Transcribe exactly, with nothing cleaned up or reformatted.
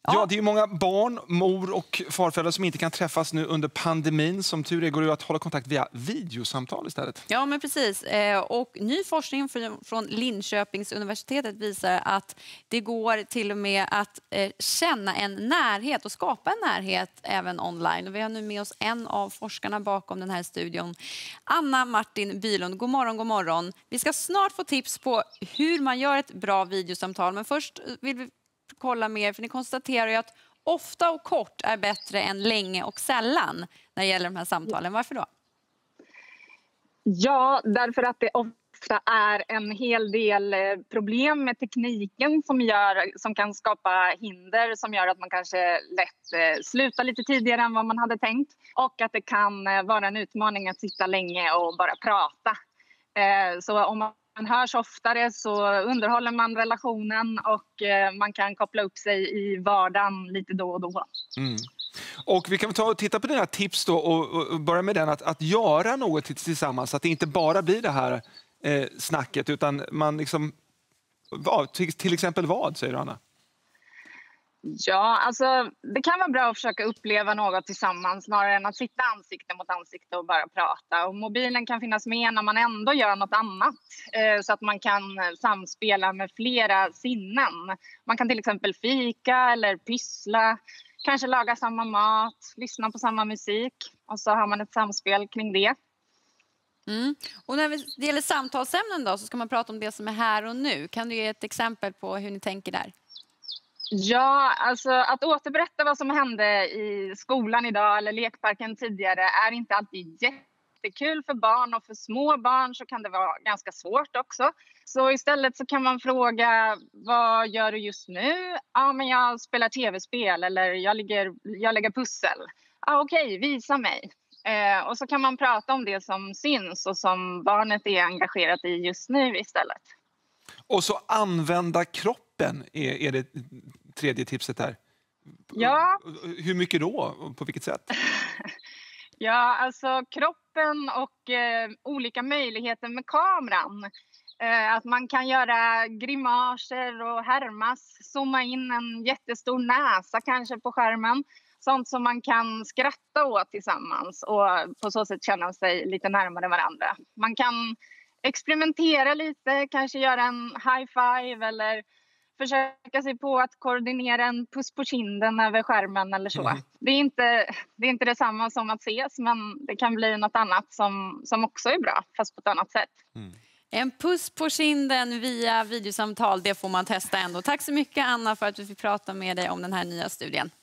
Ja, det är ju många barn, mor och farföräldrar som inte kan träffas nu under pandemin. Som tur är går det att hålla kontakt via videosamtal istället. Ja, men precis. Och ny forskning från Linköpings universitetet visar att det går till och med att känna en närhet och skapa en närhet även online. Och vi har nu med oss en av forskarna bakom den här studion, Anna Martin Bylund. God morgon, god morgon. Vi ska snart få tips på hur man gör ett bra videosamtal. Men först vill vi kolla mer, för ni konstaterar ju att ofta och kort är bättre än länge och sällan när det gäller de här samtalen. Varför då? Ja, därför att det ofta är en hel del problem med tekniken som, gör, som kan skapa hinder som gör att man kanske lätt slutar lite tidigare än vad man hade tänkt. Och att det kan vara en utmaning att sitta länge och bara prata. Så om man Man hörs oftare så underhåller man relationen och man kan koppla upp sig i vardagen lite då och då. Mm. Och vi kan ta och titta på dina tips då och, och börja med den att, att göra något tillsammans. Så att det inte bara blir det här eh, snacket utan man liksom... Ja, till, till exempel vad, säger Anna? Ja, alltså det kan vara bra att försöka uppleva något tillsammans snarare än att sitta ansikte mot ansikte och bara prata. Och mobilen kan finnas med när man ändå gör något annat eh, så att man kan samspela med flera sinnen. Man kan till exempel fika eller pyssla, kanske laga samma mat, lyssna på samma musik och så har man ett samspel kring det. Mm. Och när det gäller samtalsämnen då så ska man prata om det som är här och nu. Kan du ge ett exempel på hur ni tänker där? Ja, alltså att återberätta vad som hände i skolan idag eller lekparken tidigare är inte alltid jättekul för barn, och för små barn så kan det vara ganska svårt också. Så istället så kan man fråga, vad gör du just nu? Ja, men jag spelar tv-spel eller jag lägger, jag lägger pussel. Ja, okej, visa mig. Eh, och så kan man prata om det som syns och som barnet är engagerat i just nu istället. Och så använda kroppen är, är det tredje tipset här. Ja. Hur mycket då? På vilket sätt? Ja, alltså kroppen och eh, olika möjligheter med kameran. Eh, att man kan göra grimaser och härmas, zooma in en jättestor näsa kanske på skärmen. Sånt som man kan skratta åt tillsammans och på så sätt känna sig lite närmare varandra. Man kan experimentera lite, kanske göra en high five eller försöka sig på att koordinera en puss på kinden över skärmen eller så. Mm. Det är inte, det är inte detsamma som att ses, men det kan bli något annat som, som också är bra, fast på ett annat sätt. Mm. En puss på kinden via videosamtal, det får man testa ändå. Tack så mycket Anna för att vi fick prata med dig om den här nya studien.